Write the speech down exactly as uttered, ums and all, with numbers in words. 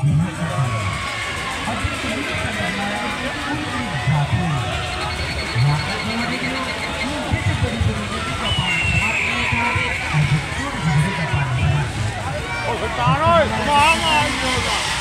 Ôi, phải tán ơi, má mà anh rồi.